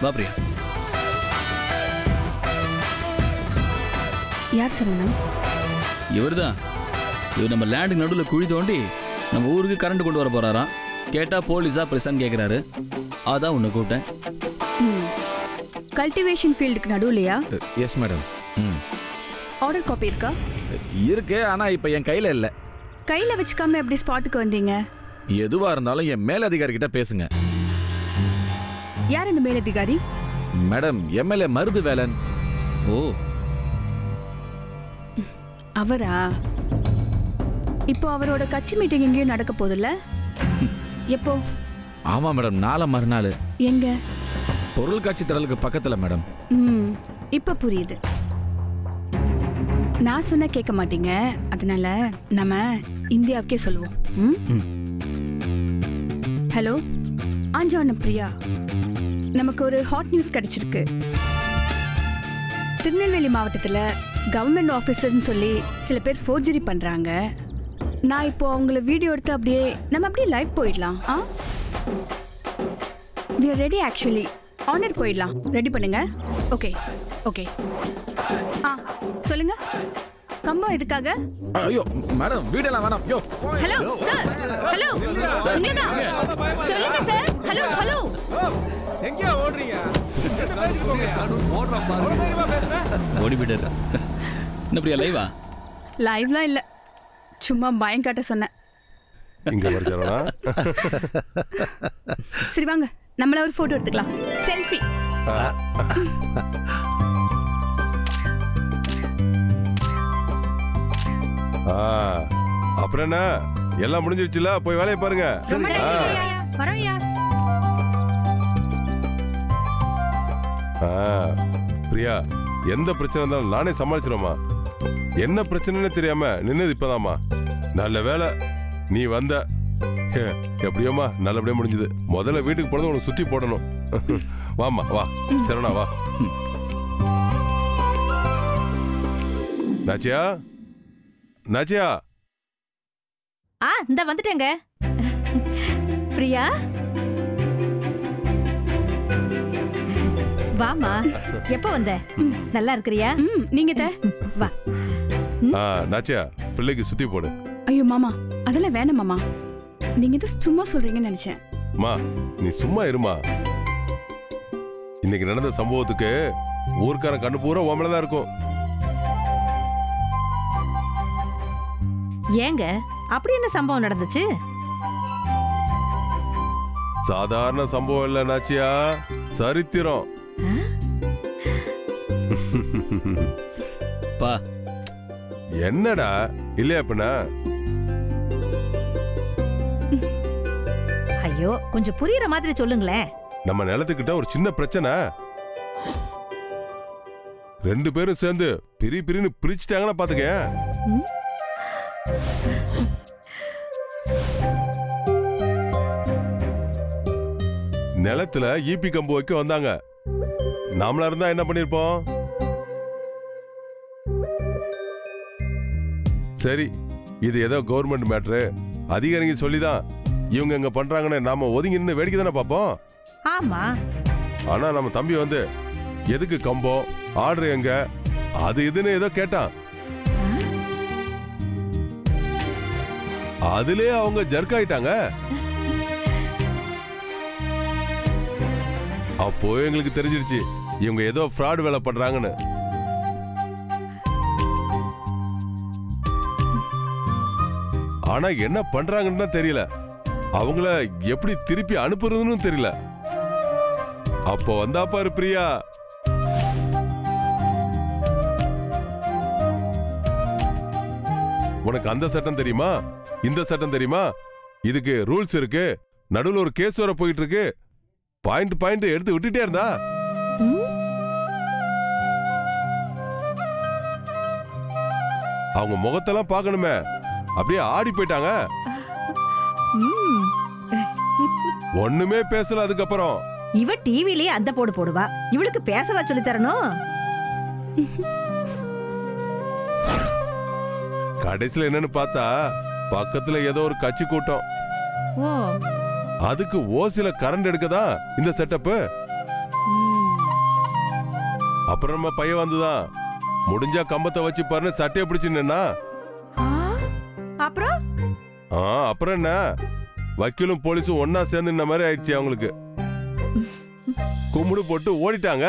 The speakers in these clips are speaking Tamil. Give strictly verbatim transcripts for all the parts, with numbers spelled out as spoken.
வா பிரியா. யார் சரவணன்? இவர் தான். இவர் நம்ம லேண்டுக்கு நடுவில் குழி தோண்டி நம்ம ஊருக்கு கரண்ட் கொண்டு வர போறாராம். கேட்டா போலீஸா பிரசன் கேட்குறாரு. அதான் உன்னை கூப்பிட்டேன். கல்டிவேஷன் ஃபீல்டுக்கு நடுவுலையா? Yes madam. ம் ஆர்டர் காப்பி இருக்கா? இருக்கு, ஆனா இப்ப என் கையில இல்ல. கையில வச்சுக்காம எப்படி ஸ்பாட்டுக்கு வந்தீங்க? எதுவா இருந்தாலும் என் மேலதிகாரி கிட்ட பேசுங்க. யார் இந்த மேலதிகாரி? Madam, MLA Marudhu Velan. ஓ, அவரா? இப்போ அவரோட கட்சி மீட்டிங் எங்கேயும் நடக்க போதில்ல? எப்போ? ஆமா மேடம், நாளை மறுநாள். எங்க? பொருள் காட்சி திடலுக்கு பக்கத்துல மேடம். ம், இப்ப புரியுது. நான் சொன்ன கேட்க மாட்டீங்க, அதனால நம்ம இந்தியாவுக்கே சொல்லுவோம். ஹலோ, ஆஞ்சான பிரியா, நமக்கு ஒரு ஹாட் நியூஸ் கிடைச்சிருக்கு. திருநெல்வேலி மாவட்டத்தில் கவர்மெண்ட் ஆஃபீஸர்னு சொல்லி சில பேர் ஃபோர்ஜரி பண்றாங்க. நான் இப்போ அவங்கள வீடியோ எடுத்து அப்படியே நம்ம அப்படியே லைவ் போயிடலாம். ஆ, we are ready actually. ஆனர் போயிடலாம். ரெடி பண்ணுங்க. Okay okay. ஆ, சொல்லுங்க. கம்பம் எதுக்காக? ஐயோ மேடம், வீடெல்லாம் வேணாம். யோ ஹலோ சார். ஹலோ, உங்களதான். சொல்லுங்க சார். Hello hello. எங்க ஓடுறீங்க? என்ன பேசிட்டு போங்க. ஓடுற பாருங்க. பேசுறேன். ஓடி போயிட்டாரு. என்ன பிரியா, லைவா? லைவ்லாம் இல்ல, சும்மா பயம் காட்ட சொன்னேன். இங்க வரச்சறனா? சரி வாங்க, நம்மள ஒரு போட்டோ எடுத்துக்கலாம். செல்ஃபி. ஆ, அப்புறம் என்ன, எல்லாம் முடிஞ்சிருச்சுல, போய் வேலையை பாருங்க. வரவையா? பிரியா, எந்த பிரச்சனை இருந்தாலும் நானே சமாளிச்சிருமா. என்ன பிரச்சனைன்னு தெரியாம நின்னது இப்பதாமா. நல்ல வேலை நீ வந்த. எப்படியோமா நல்லபடியா முடிஞ்சது. முதல்ல வீட்டுக்கு போனது உனக்கு சுத்தி போடணும். வாமா வா. சரணா வா. நாச்சியா, நாச்சியா. ஆ, இந்த வந்துட்டேங்க. பிரியா, வாமா. எப்ப வந்த? நல்லா இருக்கிறியா? நீங்க வா. நாச்சியா, பிள்ளைக்கு சுத்தி போடு. ஐயோ மாமா, அதெல்லாம் வேணாம் மாமா. நீங்க இது சும்மா சொல்றீங்கன்னு நினைச்சேன். மா, நீ சும்மா இருமா. இன்னைக்கு நடந்த சம்பவத்துக்கு ஊர்க்காரன் கண்ணு பூரா ஓமலதான் இருக்கும். ஏங்க, அப்படி என்ன சம்பவம் நடந்துச்சு? சாதாரண சம்பவம் இல்ல நாச்சியா, சரித்திரம். பா, என்னடா இல்லையா பின்ன? ஐயோ, கொஞ்சம் புரியுற மாதிரி சொல்லுங்களேன். நம்ம நிலத்துக்கிட்ட ஒரு சின்ன பிரச்சனை. ரெண்டு பேரும் சேர்ந்து பிரி பிரின்னு பிரிச்சுட்டாங்கன்னா பாத்துக்க. நிலத்துல ஈபி கம்பு வைக்க வந்தாங்க. நாமளா இருந்தா என்ன பண்ணிருப்போம்? சரி, இது ஏதோ கவர்மெண்ட் மேட்ரு, அதிகாரிங்க சொல்லிதான் இவங்க இங்க பண்றாங்கன்னு நாம ஒதுங்கி நின்று வேடிக்கை தானே பார்ப்போம். ஆமா. ஆனா நம்ம தம்பி வந்து எதுக்கு கம்பம், ஆர்டர் எங்க, அது இதுன்னு ஏதோ கேட்டான். அதுலயே அவங்க ஜர்க் ஆயிட்டாங்க. அப்போ எங்களுக்கு தெரிஞ்சிருச்சு இவங்க ஏதோ ஃப்ராட் வேலை பண்றாங்கன்னு. ஆனா என்ன பண்றாங்கன்னு தான் தெரியல. அவங்கள எப்படி திருப்பி அனுப்புறதுன்னு தெரியல. அப்போ வந்தா பாரு பிரியா. உனக்கு அந்த சட்டம் தெரியுமா, இந்த சட்டம் தெரியுமா, இதுக்கு ரூல்ஸ் இருக்கு, நடுவில் ஒரு கேஸ் வர போயிட்டு இருக்கு. பாயிண்ட் பாயிண்ட் எடுத்து விட்டுட்டே இருந்தா அவங்க முகத்தெல்லாம் பார்க்கணுமே, அப்படியே ஆடி போயிட்டாங்க. ஒண்ணுமே பேசல. அதுக்கப்புறம் இவ டிவிலேயே அந்த போடு போடுவா, இவளுக்கு பேசவா சொல்லி தரணும்? கடைசியில என்னன்னு பார்த்தா பக்கத்துல ஏதோ ஒரு கட்சி கூட்டம். அதுக்கு ஓசில கரண்ட் எடுக்கதான் இந்த செட்டப். அப்புறம் நம்ம பையன் வந்துதான் முடிஞ்சா கம்பத்தை வச்சு பாருன்னு சட்டையை பிடிச்சுன்னா அப்புறம் ஆ அப்புறம் என்ன வக்கீலும் போலீஸும் ஒன்னா சேர்ந்து இந்த மாதிரி ஆயிடுச்சு அவங்களுக்கு. கும்பிடு போட்டு ஓடிட்டாங்க.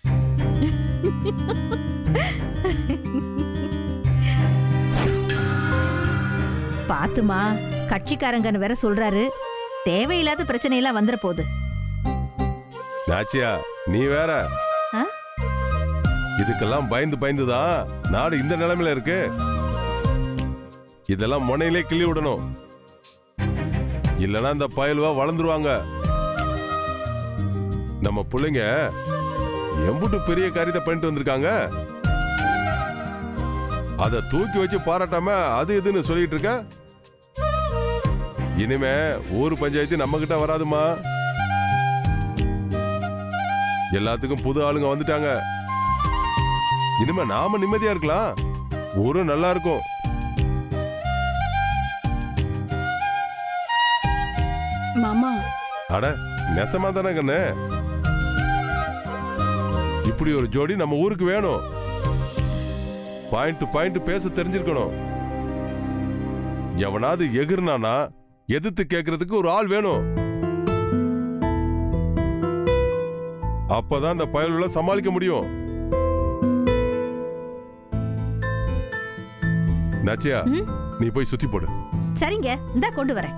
பாத்துமா, கட்சிக்காரங்கன்னு வேற சொல்றாரு. தேவையில்லாத பிரச்சனை எல்லாம் வந்துற போகுது. நாச்சியா நீ வேற இதுக்கெல்லாம் பயந்து பயந்துதான் நாடு இந்த நிலைமையில இருக்கு. இதெல்லாம் முனையிலே கிள்ளி விடணும், இல்லனா இந்த பயலுவா வளர்ந்துருவாங்க. நம்ம பிள்ளைங்க எம்புட்டு பெரிய காரியத்தை பண்ணிட்டு வந்திருக்காங்க. அத தூக்கி வச்சு பாராட்டாம அது இதுன்னு சொல்லிட்டு இருக்க. இனிமே ஊர் பஞ்சாயத்து நம்ம கிட்ட வராதுமா. எல்லாத்துக்கும் புது ஆளுங்க வந்துட்டாங்க. இனிமே நாம நிம்மதியா இருக்கலாம், ஊரும் நல்லா இருக்கும். மாமா அட நெசமா தானே கண்ணு, இப்படி ஒரு ஜோடி நம்ம ஊருக்கு வேணும். பாயிண்ட் டு பாயிண்ட் பேச தெரிஞ்சிருக்கணும். எவனாவது எகிர்னானா எதிர்த்து கேட்கறதுக்கு ஒரு ஆள் வேணும். அப்பதான் இந்த பயலுல சமாளிக்க முடியும். நாச்சியா நீ போய் சுத்தி போடு. சரிங்க, இந்தா கொண்டு வரேன்.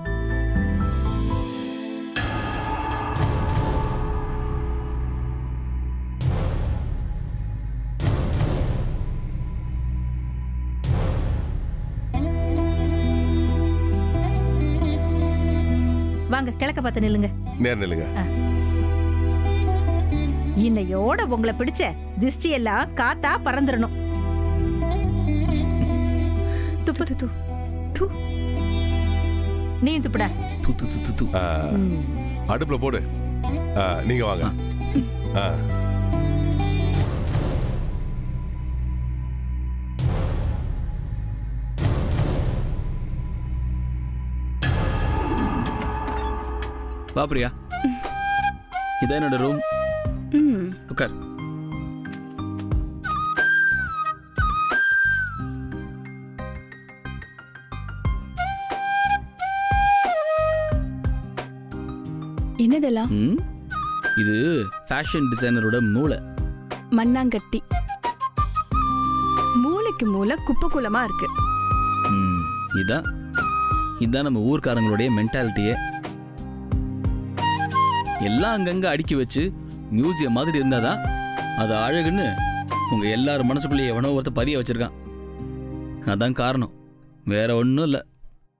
வாங்க, கிழக்க பார்த்து நில்லுங்க. நேர் நில்லுங்க. இன்னையோட உங்களை பிடிச்ச திஷ்டி எல்லாம் காத்தா பறந்துடணும். துப்பு துப்பு து. நீ துப்புடா. து து து து. ஆ, அடுப்புல போடு. ஆ, நீங்க வாங்க. ஆ. வா பிரியா, இதான் என்னோட ரூம். ம் உட்கார். என்னதெல்லாம்? ம், இது ஃபேஷன் டிசைனரோட மூளை. மண்ணாங்கட்டி. மூளைக்கு மூளை குப்பை குளமா இருக்கு. ம், இதான் இதான் நம்ம ஊர்க்காரங்களுடைய மென்டாலிட்டியே. எல்லாம் அங்கங்க அடுக்கி வச்சு மியூசியம் மாதிரி இருந்தாதான் அது அழகுன்னு உங்க எல்லாரும் மனசுக்குள்ளேயே எவனோ ஒருத்த பதிய வச்சிருக்கான். அதான் காரணம், வேற ஒன்றும் இல்லை.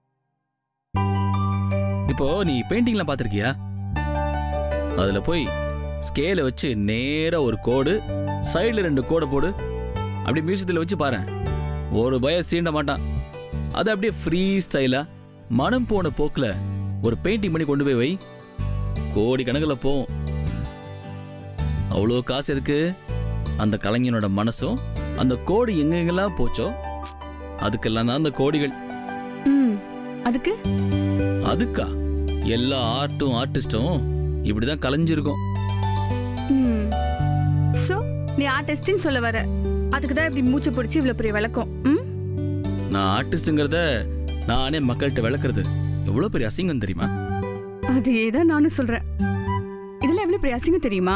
இப்போ நீ பெயிண்டிங்லாம் பார்த்துருக்கியா? அதில் போய் ஸ்கேலை வச்சு நேராக ஒரு கோடு, சைடில் ரெண்டு கோடை போடு, அப்படி மியூசியத்தில் வச்சு பாரு. ஒரு பய சீண்ட மாட்டான். அது அப்படியே ஃப்ரீ ஸ்டைலாக மனம் போன போக்கில் ஒரு பெயிண்டிங் பண்ணி கொண்டு போய் வை, கோடி கணக்கில் போகும். அவ்வளோ காசு எதுக்கு? அந்த கலைஞனோட மனசும் அந்த கோடி எங்கெங்கெல்லாம் போச்சோ அதுக்கெல்லாம் தான் அந்த கோடிகள். ம் அதுக்கு அதுக்கா? எல்லா ஆர்ட்டும் ஆர்டிஸ்டும் இப்படிதான் கலைஞ்சிருக்கும். ம் சோ நீ ஆர்டிஸ்ட்னு சொல்ல வர, அதுக்கு தான் இப்படி மூச்சு பிடிச்சி இவ்வளோ பெரிய விளக்கம். ம் நான் ஆர்டிஸ்ட்ங்கிறத நானே மக்கள்கிட்ட விளக்குறது எவ்வளோ பெரிய அசிங்கம் தெரியுமா? அதே தான் நானும் சொல்றேன். இதெல்லாம் எவ்வளவு பெரிய அசிங்கம் தெரியுமா?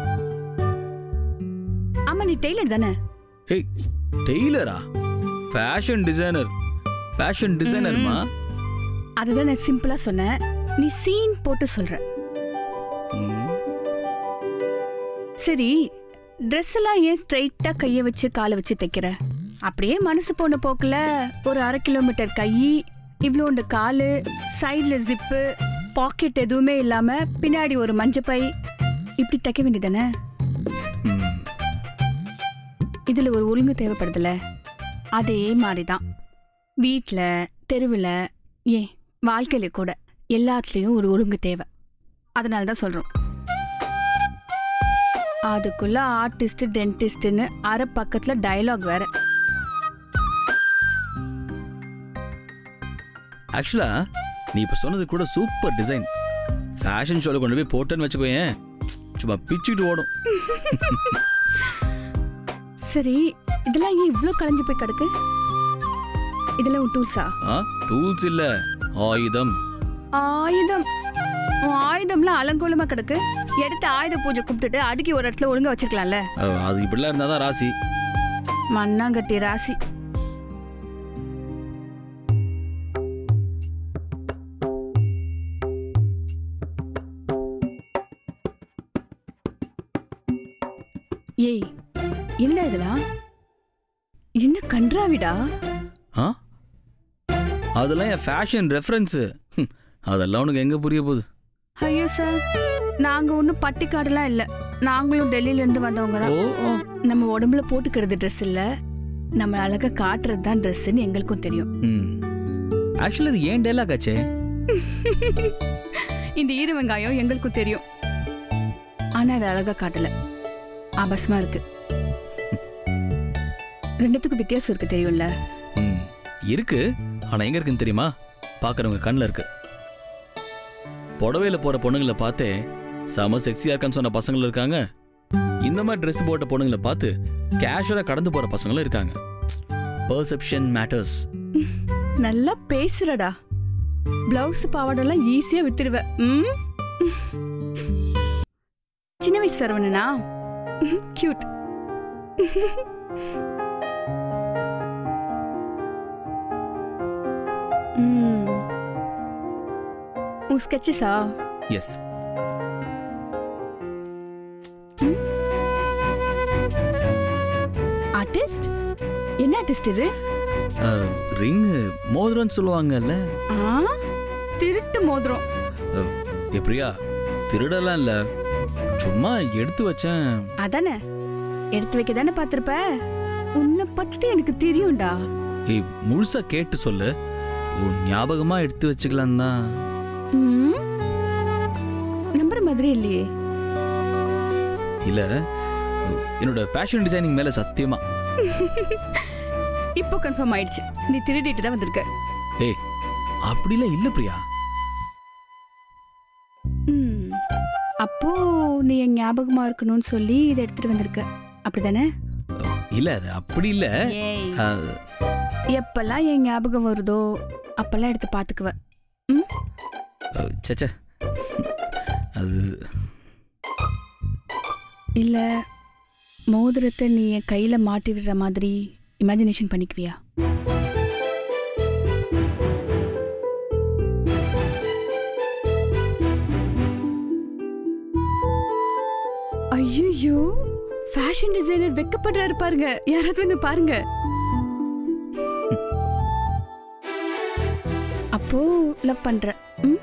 ஆமா, நீ டெய்லர் தானே? ஏய், டெய்லரா? Fashion designer. ஃபேஷன் டிசைனர்மா? அதுதான் நான் சிம்பிளா சொன்னேன், நீ சீன் போட்டு சொல்ற. சரி, ட்ரெஸ் எல்லாம் ஏன் ஸ்ட்ரைட்டா கைய வச்சு காலை வச்சு தைக்கிற? அப்படியே மனசு போன போக்குல ஒரு அரை கிலோமீட்டர் கை, இவ்வளோண்டு காலு, சைட்ல ஜிப்பு, பாக்கெட் எதுவுமே இல்லாம பின்னாடி ஒரு மஞ்சப்பை, இப்படி தைக்க வேண்டியதானே? இதுல ஒரு ஒழுங்கு தேவைப்படுதுல, அதே மாதிரிதான் வீட்டுல, தெருவில், ஏன் வாழ்க்கையில கூட எல்லாத்துலயும் ஒரு ஒழுங்கு தேவை. அதனாலதான் சொல்றோம். அதுக்குள்ள ஆர்டிஸ்ட் டென்டிஸ்ட்னு அரை பக்கத்துல டயலாக் வேற. ஆக்சுவலா நீ இப்ப சொன்னது கூட சூப்பர் டிசைன். ஃபேஷன் ஷோல கொண்டு போய் போட்டேன்னு வச்சுக்கோயேன், சும்மா பிச்சுட்டு ஓடும். சரி, இதெல்லாம் ஏன் இவ்ளோ கலைஞ்சு போய் கிடக்கு? இதெல்லாம் உன் டூல்ஸா? ஆ டூல்ஸ் இல்ல, ஆயுதம். ஆயுதம்? உன் ஆயுதம்லாம் அலங்கோலமா கிடக்கு. எடுத்து ஆயுத பூஜை கும்பிட்டுட்டு அடுக்கி ஒரு இடத்துல ஒழுங்கா வச்சிருக்கலாம்ல. அஹ், அது இப்படிலாம் இருந்தாதான் ராசி. மண்ணாங்கட்டி ராசி. ஏய், என்ன இதெல்லாம்? என்ன கன்றாவிடா? ஆ அதெல்லாம் என் ஃபேஷன் ரெஃபரன்ஸு. அதெல்லாம் உனக்கு எங்க புரிய போகுது? ஐயோ சார், நாங்க ஒன்றும் பட்டிக்காடுலாம் இல்லை. நாங்களும் டெல்லியில இருந்து வந்தவங்க தான். ஓ ஓ. நம்ம உடம்புல போட்டுக்கிறது ட்ரெஸ் இல்ல, நம்ம அழகா காட்டுறது தான் ட்ரெஸ்ன்னு எங்களுக்கும் தெரியும். ம் ஆக்சுவலி அது ஏன் டைலாக் ஆச்சே? இந்த ஈர வெங்காயம் எங்களுக்கும் தெரியும், ஆனா அது அழகா காட்டல, ஆபாசமா இருக்கு. ரெண்டுத்துக்கும் வித்தியாசம் இருக்கு தெரியும்ல? ம் இருக்கு, ஆனா எங்க இருக்குன்னு தெரியுமா? பார்க்கறவங்க கண்ணில் இருக்கு. புடவையில போற பொண்ணுங்களை பார்த்தே செம செக்ஸியா இருக்கான்னு சொன்ன பசங்களும் இருக்காங்க. இந்த மாதிரி ட்ரெஸ் போட்ட பொண்ணுங்களை பார்த்து கேஷுவலா கடந்து போற பசங்களும் இருக்காங்க. Perception matters. நல்லா பேசுறடா. பிளவுஸ் பாவாடெல்லாம் ஈஸியா வித்துடுவ. ம்? சின்ன வயசு சரவணனா கியூட். உன் ஸ்கெட்சஸா? எஸ். ஆர்டிஸ்ட்? என்ன ஆர்டிஸ்ட் இது? ரிங் மோதிரம்னு சொல்லுவாங்கல்ல. ஆ, திருட்டு மோதிரம். அஹ், எப்படியா திருடலாம் இல்ல, சும்மா எடுத்து வச்சேன். அதானே, எடுத்து வைக்க தானே பார்த்திருப்ப. உன்னை பத்தி எனக்கு தெரியும்டா. ஏய் முழுசா கேட்டு சொல்லு, உன் ஞாபகமா எடுத்து வச்சுக்கலாம் தான். ம்? நம்புற மாதிரி இல்லையே. இல்ல, என்னோட ஃபேஷன் டிசைனிங் மேல சத்தியமா. இப்போ கன்ஃபார்ம் ஆயிடுச்சு, நீ திருடிட்டு தான் வந்திருக்க. ஏய் அப்படிலாம் இல்ல பிரியா. ம். அப்போ நீ என் ஞாபகமா இருக்கணும்னு சொல்லி இதை எடுத்துட்டு வந்திருக்க, அப்படிதானே? இல்ல அது அப்படி இல்ல. ஏய், அஹ், எப்பெல்லாம் என் ஞாபகம் வருதோ அப்பெல்லாம் எடுத்து பாத்துக்குவ. ம்? அஹ், ச்சே அது இல்ல மோதிரத்தை நீ என் கையில மாட்டி விடுற மாதிரி இமேஜினேஷன் பண்ணிக்குவியா? ஐயோ, ஃபேஷன் டிசைனர் வெக்கப்படுறாரு பாருங்க. யாராவது வந்து பாருங்க. அப்போ லவ் பண்ற. ம்?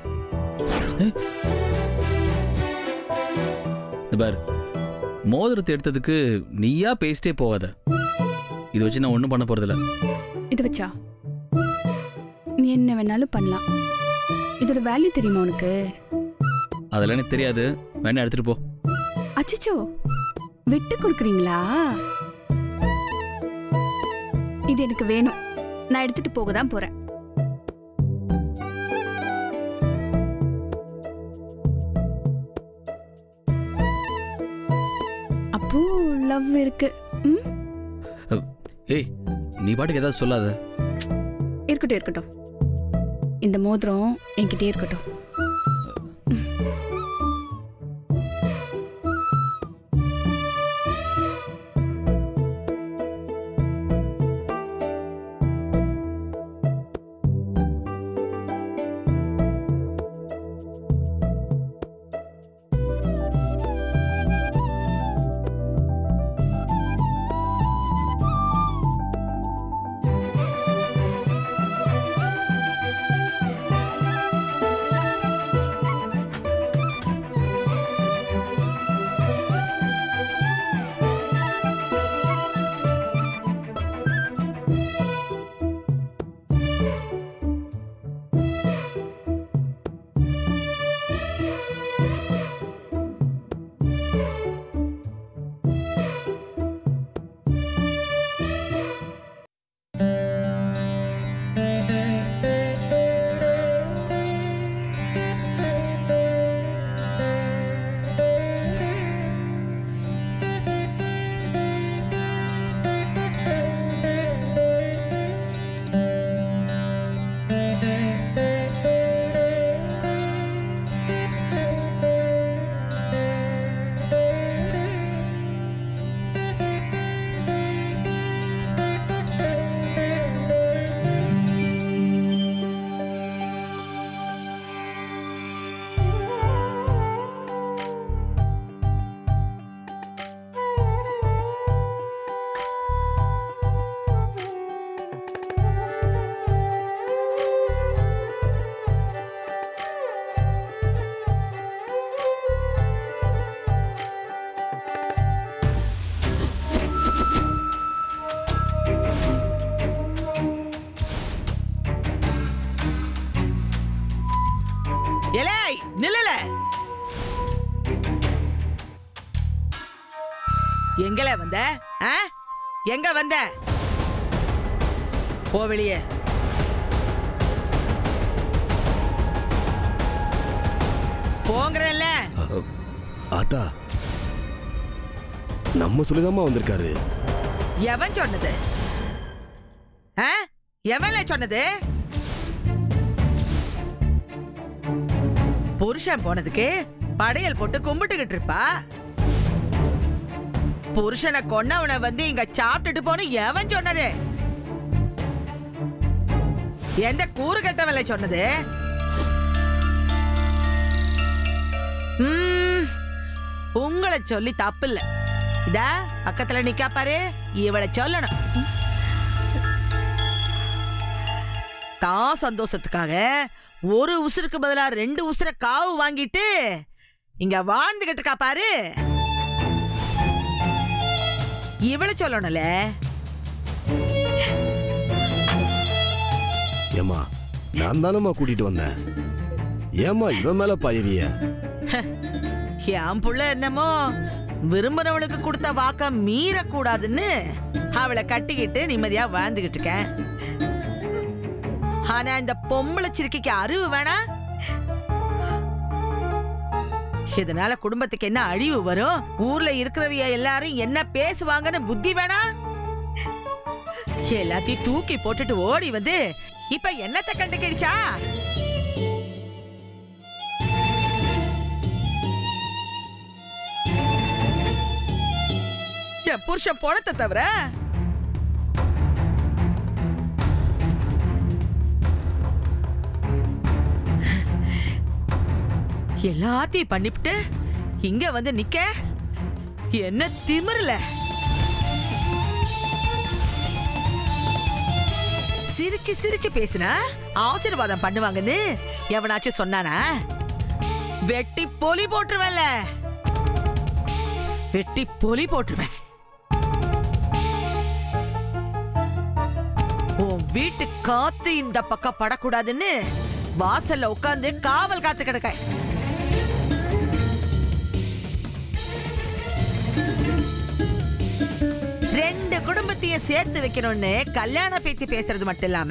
இந்த பாரு, மோதிரத்தை எடுத்ததுக்கு நீயா பேசிட்டே போகாத. இதை வச்சு நான் ஒன்றும் பண்ண போறதில்ல. இதை வச்சா நீ என்ன வேணாலும் பண்ணலாம். இதோட வேல்யூ தெரியுமா உனக்கு? அதெல்லாம் எனக்கு தெரியாது, வேணா எடுத்துட்டு போ. அச்சச்சோ, விட்டு கொடுக்குறீங்களா? இது எனக்கு வேணும், நான் எடுத்துட்டு போக தான் போறேன். அப்போ லவ் இருக்கு. ம்? ஏய் நீ பாட்டுக்கு ஏதாவது சொல்லாத. இருக்கட்டும் இருக்கட்டும், இந்த மோதிரம் என்கிட்டே இருக்கட்டும். எலே நில்லல. எங்கல வந்த? எங்க வந்த? போ வெளியே. போங்கறல்ல. ஆத்தா நம்ம சொல்லிதாம்மா வந்திருக்காரு. எவன் சொன்னது? எவன்ல சொன்னது? புருஷன் போனதுக்கு படையல் போட்டு கும்பிட்டுக்கிட்டு இருப்பா. புருஷனை கொன்னவனை வந்து இங்க சாப்பிட்டுட்டு போன எவன் சொன்னது? எந்த கூறு கட்டவன்ல சொன்னது? உங்களை சொல்லி தப்பு இல்ல. இதா பக்கத்துல நிக்கா பாரு, இவளை சொல்லணும். தான் சந்தோஷத்துக்காக ஒரு உசுருக்கு பதிலா ரெண்டு உசுர காவு வாங்கிட்டு இங்க வாழ்ந்துகிட்டு இருக்கா பாரு, இவளை சொல்லணும்ல. ஏமா நான் தானம்மா கூட்டிட்டு வந்தேன், ஏமா இவன் மேல பாயிரிய? என் புள்ள என்னமோ விரும்புறவளுக்கு கொடுத்த வாக்க மீறக்கூடாதுன்னு அவளை கட்டிக்கிட்டு நிம்மதியா வாழ்ந்துகிட்டு இருக்கேன். ஆனா இந்த பொம்பளை சிறுக்கைக்கு அறிவு வேணா? இதனால குடும்பத்துக்கு என்ன அழிவு வரும், ஊர்ல இருக்கிறவங்க எல்லாரும் என்ன பேசுவாங்கன்னு புத்தி வேணா? எல்லாத்தையும் தூக்கி போட்டுட்டு ஓடி வந்து இப்ப என்னத்தை கண்டுக்கிடுச்சா? என் புருஷன் போனத்தை தவிர எல்லாத்தையும் பண்ணிவிட்டு இங்க வந்து நிக்க என்ன திமிரல? சிரிச்சு சிரிச்சு பேசினா ஆசீர்வாதம் பண்ணுவாங்கன்னு எவனாச்சும் சொன்னானா? வெட்டி பொலி போட்டுருவேன்ல, வெட்டி பொலி போட்டுருவேன். உன் வீட்டு காத்து இந்த பக்கம் படக்கூடாதுன்னு வாசல்ல உட்கார்ந்து காவல் காத்து கிடக்க. ரெண்டு குடும்பத்தையும் சேர்த்து வைக்கணும்னு கல்யாண பேச்சு பேசுறது மட்டும் இல்லாம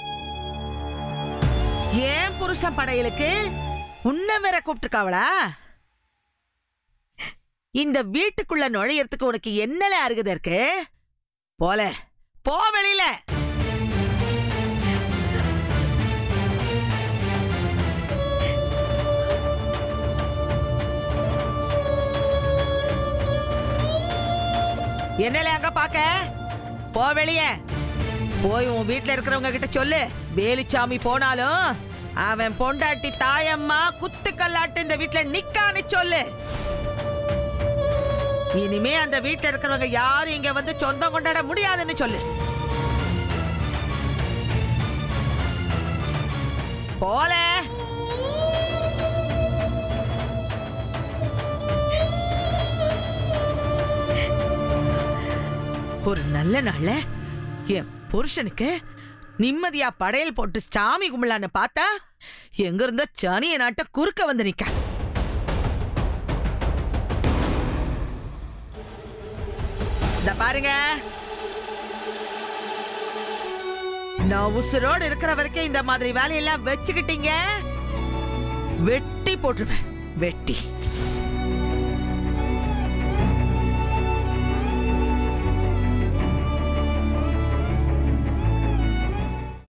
ஏன் புருஷன் படையலுக்கு உன்ன வேற கூப்பிட்டுருக்காவளா? இந்த வீட்டுக்குள்ள நுழையறதுக்கு உனக்கு என்னல அருகதை இருக்கு? போல போ வெளியில. என்னல அங்க பாக்க? போ வெளியே. போய் உன் வீட்டுல இருக்கிறவங்க கிட்ட சொல்லு, வேலுச்சாமி போனாலும் அவன் பொண்டாட்டி தாயம்மா குத்துக்கல்லாட்டு இந்த வீட்டுல நிக்கான்னு சொல்லு. இனிமே அந்த வீட்டுல இருக்கிறவங்க யாரும் இங்க வந்து சொந்தம் கொண்டாட முடியாதுன்னு சொல்லு. போல ஒரு நல்ல நாள்ல என் புருஷனுக்கு நிம்மதியா படையல் போட்டு சாமி கும்பலான்னு பார்த்தா எங்க இருந்த சனிய நாட்ட குறுக்க வந்து நிக்க. இத பாருங்க, நான் உசுரோடு இருக்கிற வரைக்கும் இந்த மாதிரி வேலையெல்லாம் வச்சுக்கிட்டீங்க வெட்டி போட்டுருவேன். வெட்டி